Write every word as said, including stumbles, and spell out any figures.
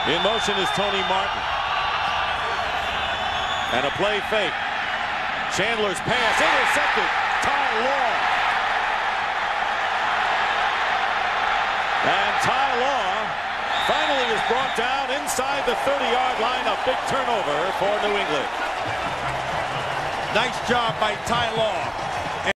In motion is Tony Martin. And a play fake. Chandler's pass intercepted. Ty Law. And Ty Law finally is brought down inside the thirty-yard line. A big turnover for New England. Nice job by Ty Law.